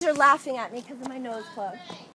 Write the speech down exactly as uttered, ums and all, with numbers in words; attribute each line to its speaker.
Speaker 1: are laughing at me because of my nose plug.